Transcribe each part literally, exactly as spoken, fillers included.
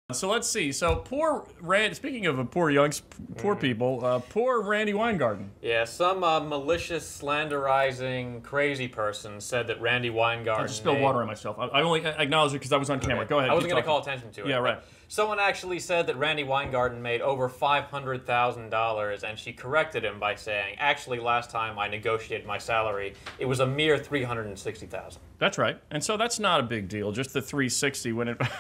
So let's see. So poor Rand. Speaking of uh, poor youngs, poor Mm. people, uh, poor Randy Weingarten. Yeah, some uh, malicious, slanderizing, crazy person said that Randy Weingarten. I just spilled made- water on myself. I, I only acknowledged it because I was on camera. Okay. Go ahead. I wasn't keep going to call talking. attention to it. Yeah, but right. Someone actually said that Randy Weingarten made over five hundred thousand dollars, and she corrected him by saying, "Actually, last time I negotiated my salary, it was a mere three hundred sixty thousand dollars." That's right. And so that's not a big deal. Just the three sixty when it.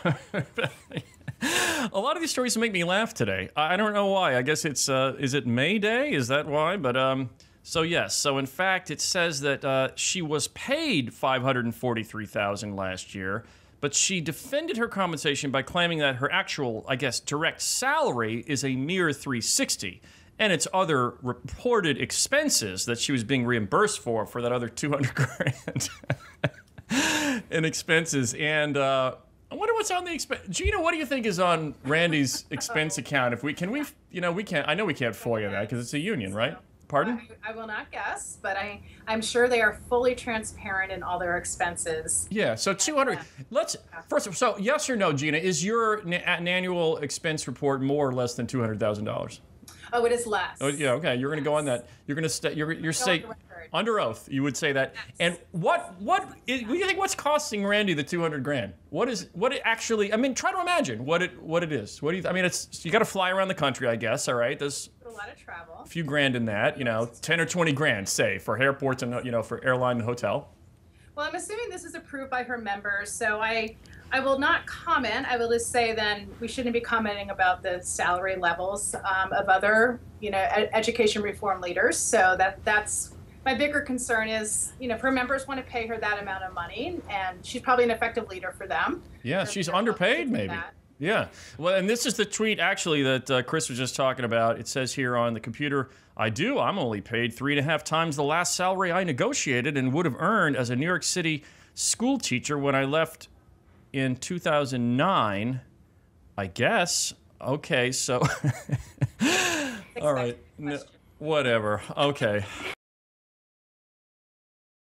A lot of these stories make me laugh today. I I don't know why. I guess it's uh, is it May Day? Is that why? But um, so yes. So in fact, it says that uh, she was paid five hundred forty-three thousand dollars last year, but she defended her compensation by claiming that her actual, I guess, direct salary is a mere three sixty, and it's other reported expenses that she was being reimbursed for for that other two hundred grand in expenses. And uh, I wonder what's on the expense. Gina, what do you think is on Randy's expense account? If we can we, you know, we can't. I know we can't FOIA that because it's a union, right? Pardon? I, I will not guess, but I, I'm sure they are fully transparent in all their expenses. Yeah, so two hundred. Let's first. of- So yes or no, Gina? Is your na- an annual expense report more or less than two hundred thousand dollars? Oh, it is less. Oh yeah, okay. You're going to go on that. You're going to stay. You're you're say on the record. under oath. You would say that. Yes. And what what is, what do you think? What's costing Randy the two hundred grand? What is what it actually? I mean, try to imagine what it what it is. What do you? I mean, it's you got to fly around the country, I guess. All right, there's A lot of travel. a few grand in that. You know, ten or twenty grand, say, for airports and you know for airline and hotel. Well, I'm assuming this is approved by her members, so I, I will not comment. I will just say then we shouldn't be commenting about the salary levels um, of other, you know, ed- education reform leaders. So that that's my bigger concern is, you know, if her members want to pay her that amount of money, and she's probably an effective leader for them. Yeah, So she's they're welcome to underpaid, do maybe. that. Yeah. Well, and this is the tweet actually that uh, Chris was just talking about. It says here on the computer, I do. I'm only paid three and a half times the last salary I negotiated and would have earned as a New York City school teacher when I left in two thousand nine. I guess. Okay, so. All right. Expected question. N- whatever. Okay.